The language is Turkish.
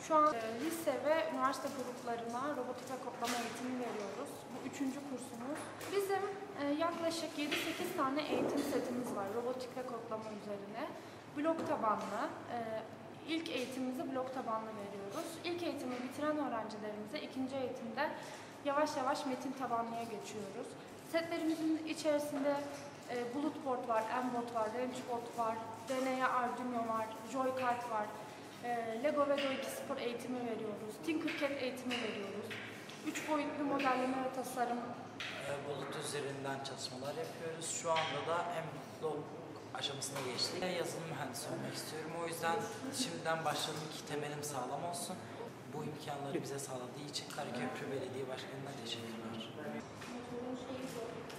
Şu an lise ve üniversite gruplarına robotik ve kodlama eğitimi veriyoruz. Bu 3. kursumuz. Bizim yaklaşık 7-8 tane eğitim setimiz var robotik ve kodlama üzerine. Blok tabanlı. İlk eğitimimizi blok tabanlı veriyoruz. İlk eğitimi bitiren öğrencilerimize ikinci eğitimde yavaş yavaş metin tabanlıya geçiyoruz. Setlerimizin içerisinde Bulutboard var, Mbot var, Wrenchbot var, DNA Arduino var, Joycard var. Lego ve Do2 Spor eğitimi veriyoruz. Tinkercad eğitimi veriyoruz. 3 boyutlu modelleme ve tasarım. Bulut üzerinden çalışmalar yapıyoruz. Şu anda da Mbot aşamasına geçtik. Yazılım mühendisi olmak istiyorum. O yüzden şimdiden başladım ki temelim sağlam olsun. Bu imkanları bize sağladığı için Karaköprü Belediye Başkanı'na teşekkürler.